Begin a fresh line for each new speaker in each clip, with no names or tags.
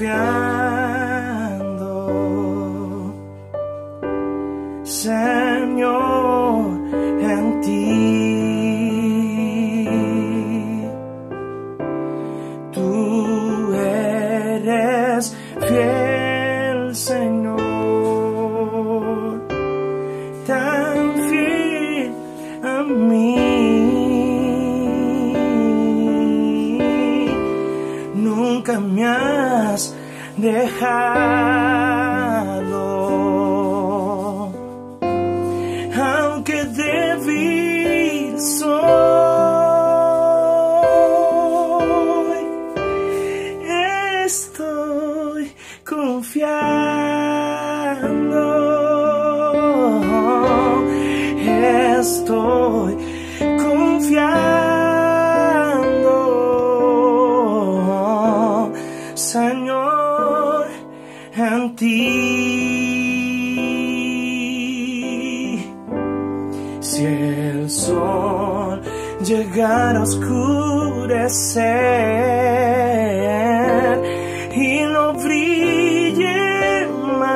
confiando, Señor, en ti. Tú eres fiel, Señor, tan fiel a mí. Nunca me has dejado, aunque débil soy, estoy confiando, estoy confiando, Señor, en ti. Si el sol llegara a oscurecer y no brille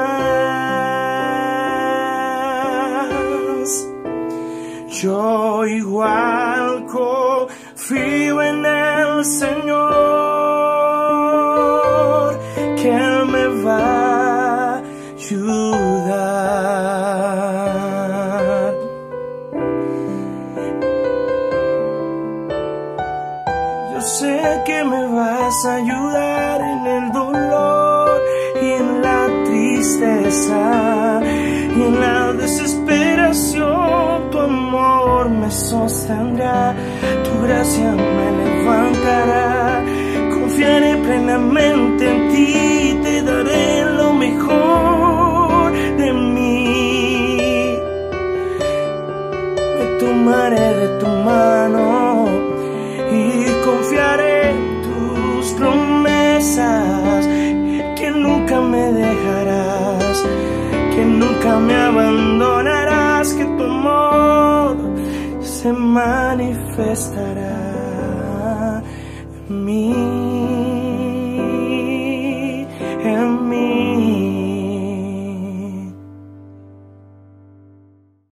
más, yo igual confío en el Señor, que Él me va a ayudar. Yo sé que me vas a ayudar en el dolor y en la tristeza y en la desesperación. Tu amor me sostendrá, tu gracia me levantará. Confiaré plenamente en ti, te daré lo mejor de mí. Me tomaré de tu mano y confiaré en tus promesas, que nunca me dejarás, que nunca me abandonarás, que tu amor se manifestará en mí.